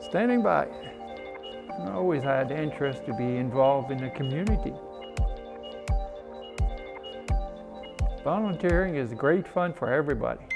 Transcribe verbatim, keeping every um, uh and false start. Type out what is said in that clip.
Standing by. I always had the interest to be involved in the community. Volunteering is great fun for everybody.